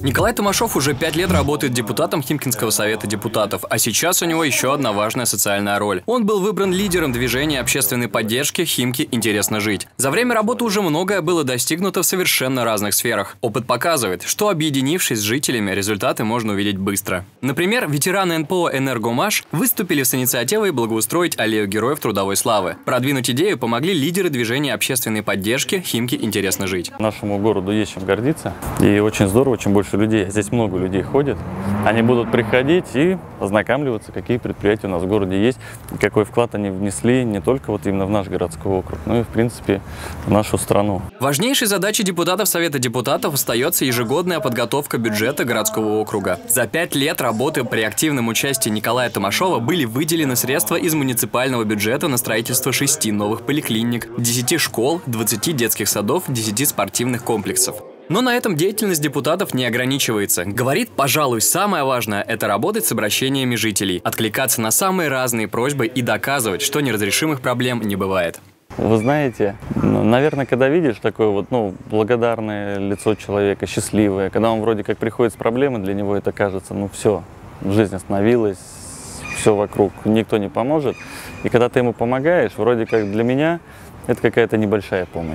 Николай Томашов уже 5 лет работает депутатом Химкинского совета депутатов, а сейчас у него еще одна важная социальная роль. Он был выбран лидером движения общественной поддержки «Химки. Интересно жить». За время работы уже многое было достигнуто в совершенно разных сферах. Опыт показывает, что объединившись с жителями, результаты можно увидеть быстро. Например, ветераны НПО «Энергомаш» выступили с инициативой благоустроить аллею Героев Трудовой Славы. Продвинуть идею помогли лидеры движения общественной поддержки «Химки. Интересно жить». Нашему городу есть чем гордиться. И очень здорово, чем больше людей. Здесь много людей ходит. Они будут приходить и ознакомливаться, какие предприятия у нас в городе есть, и какой вклад они внесли не только вот именно в наш городской округ, но и, в принципе, в нашу страну. Важнейшей задачей депутатов Совета депутатов остается ежегодная подготовка бюджета городского округа. За 5 лет работы при активном участии Николая Томашова были выделены средства из муниципального бюджета на строительство 6 новых поликлиник, 10 школ, 20 детских садов, 10 спортивных комплексов. Но на этом деятельность депутатов не ограничивается. Говорит, пожалуй, самое важное – это работать с обращениями жителей, откликаться на самые разные просьбы и доказывать, что неразрешимых проблем не бывает. Вы знаете, наверное, когда видишь такое вот, благодарное лицо человека, счастливое, когда он вроде как приходит с проблемой, для него это кажется, все, жизнь остановилась, все вокруг, никто не поможет. И когда ты ему помогаешь, вроде как для меня это какая-то небольшая помощь.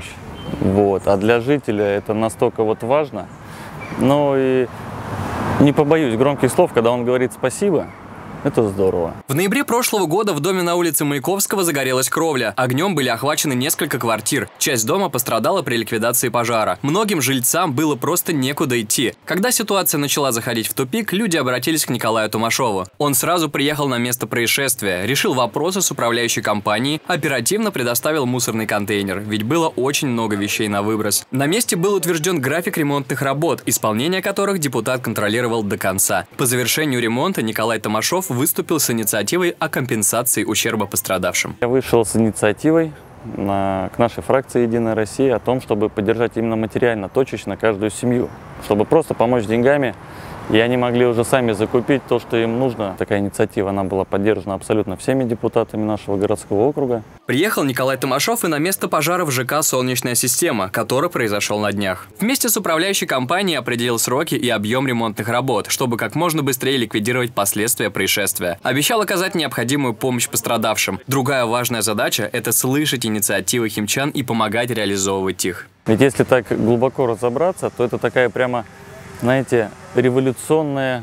А для жителя это настолько важно. Но и не побоюсь громких слов, когда он говорит спасибо. Это здорово. В ноябре прошлого года в доме на улице Маяковского загорелась кровля. Огнем были охвачены несколько квартир. Часть дома пострадала при ликвидации пожара. Многим жильцам было просто некуда идти. Когда ситуация начала заходить в тупик, люди обратились к Николаю Томашову. Он сразу приехал на место происшествия, решил вопросы с управляющей компанией, оперативно предоставил мусорный контейнер, ведь было очень много вещей на выброс. На месте был утвержден график ремонтных работ, исполнение которых депутат контролировал до конца. По завершению ремонта Николай Томашов выступил с инициативой о компенсации ущерба пострадавшим. Я вышел с инициативой к нашей фракции «Единая Россия» о том, чтобы поддержать именно материально, точечно каждую семью, чтобы просто помочь деньгами, и они могли уже сами закупить то, что им нужно. Такая инициатива, она была поддержана абсолютно всеми депутатами нашего городского округа. Приехал Николай Томашов и на место пожара в ЖК «Солнечная система», который произошел на днях. Вместе с управляющей компанией определил сроки и объем ремонтных работ, чтобы как можно быстрее ликвидировать последствия происшествия. Обещал оказать необходимую помощь пострадавшим. Другая важная задача – это слышать инициативы химчан и помогать реализовывать их. Ведь если так глубоко разобраться, то это такая прямо, знаете, революционный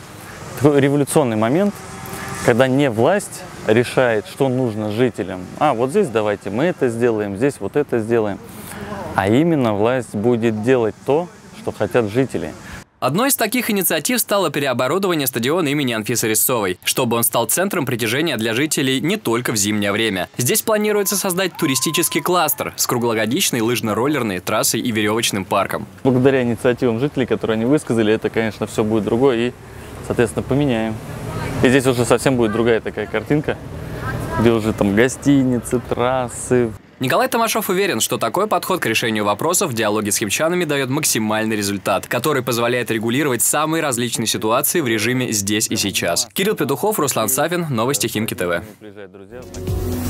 момент, когда не власть решает, что нужно жителям. Вот здесь давайте мы это сделаем, здесь вот это сделаем. А именно власть будет делать то, что хотят жители. Одной из таких инициатив стало переоборудование стадиона имени Анфисы Резцовой, чтобы он стал центром притяжения для жителей не только в зимнее время. Здесь планируется создать туристический кластер с круглогодичной лыжно-роллерной трассой и веревочным парком. Благодаря инициативам жителей, которые они высказали, это, конечно, все будет другое и, соответственно, поменяем. И здесь уже совсем будет другая такая картинка, где уже там гостиницы, трассы. Николай Томашов уверен, что такой подход к решению вопросов в диалоге с химчанами дает максимальный результат, который позволяет регулировать самые различные ситуации в режиме «здесь и сейчас». Кирилл Петухов, Руслан Савин, Новости Химки ТВ.